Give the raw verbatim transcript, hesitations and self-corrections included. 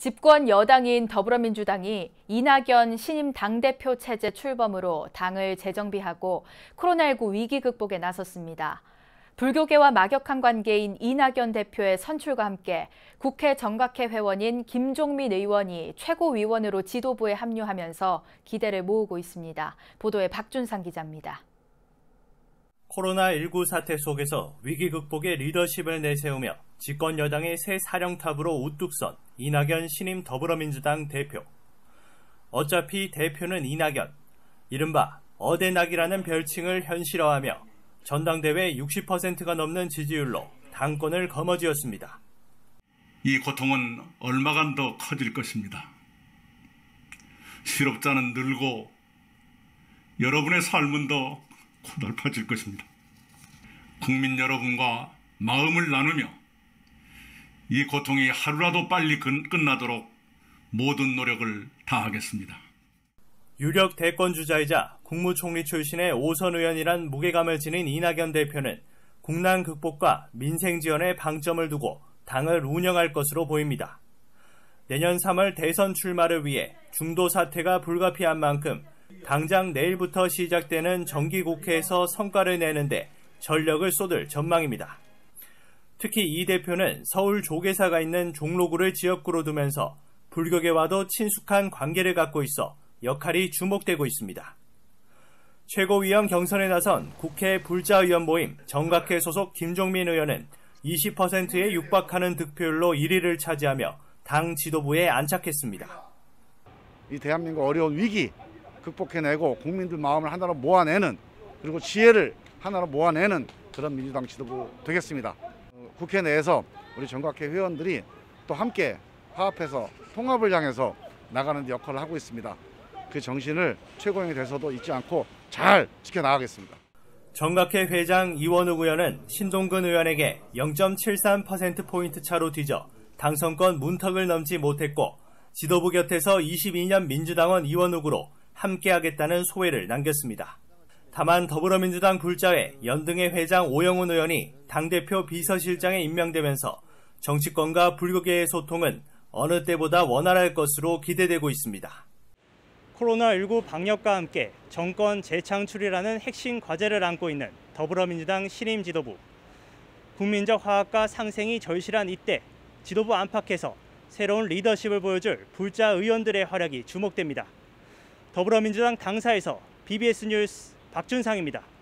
집권 여당인 더불어민주당이 이낙연 신임 당대표 체제 출범으로 당을 재정비하고 코로나십구 위기 극복에 나섰습니다. 불교계와 막역한 관계인 이낙연 대표의 선출과 함께 국회 정각회 회원인 김종민 의원이 최고위원으로 지도부에 합류하면서 기대를 모으고 있습니다. 보도에 박준상 기자입니다. 코로나십구 사태 속에서 위기 극복의 리더십을 내세우며 집권 여당의 새 사령탑으로 우뚝 선 이낙연 신임 더불어민주당 대표. 어차피 대표는 이낙연, 이른바 어대낙이라는 별칭을 현실화하며 전당대회 육십 퍼센트가 넘는 지지율로 당권을 거머쥐었습니다. 이 고통은 얼마간 더 커질 것입니다. 실업자는 늘고 여러분의 삶은 더 고달파질 것입니다. 국민 여러분과 마음을 나누며 이 고통이 하루라도 빨리 끝나도록 모든 노력을 다하겠습니다. 유력 대권주자이자 국무총리 출신의 오선 의원이란 무게감을 지닌 이낙연 대표는 국난 극복과 민생 지원에 방점을 두고 당을 운영할 것으로 보입니다. 내년 삼월 대선 출마를 위해 중도 사태가 불가피한 만큼 당장 내일부터 시작되는 정기국회에서 성과를 내는데 전력을 쏟을 전망입니다. 특히 이 대표는 서울 조계사가 있는 종로구를 지역구로 두면서 불교계와도 친숙한 관계를 갖고 있어 역할이 주목되고 있습니다. 최고위원 경선에 나선 국회 불자의원 모임 정각회 소속 김종민 의원은 이십 퍼센트에 육박하는 득표율로 일 위를 차지하며 당 지도부에 안착했습니다. 이 대한민국 어려운 위기 극복해내고 국민들 마음을 하나로 모아내는, 그리고 지혜를 하나로 모아내는 그런 민주당 지도부 되겠습니다. 국회 내에서 우리 정각회 회원들이 또 함께 화합해서 통합을 향해서 나가는 데 역할을 하고 있습니다. 그 정신을 최고위원이 돼서도 잊지 않고 잘 지켜나가겠습니다. 정각회 회장 이원욱 의원은 신동근 의원에게 영 점 칠삼 퍼센트포인트 차로 뒤져 당선권 문턱을 넘지 못했고 지도부 곁에서 이십이 년 민주당원 이원욱으로 함께하겠다는 소회를 남겼습니다. 다만 더불어민주당 불자회 연등회 회장 오영훈 의원이 당대표 비서실장에 임명되면서 정치권과 불교계의 소통은 어느 때보다 원활할 것으로 기대되고 있습니다. 코로나십구 방역과 함께 정권 재창출이라는 핵심 과제를 안고 있는 더불어민주당 신임 지도부. 국민적 화합과 상생이 절실한 이때 지도부 안팎에서 새로운 리더십을 보여줄 불자 의원들의 활약이 주목됩니다. 더불어민주당 당사에서 비비에스 뉴스 박준상입니다.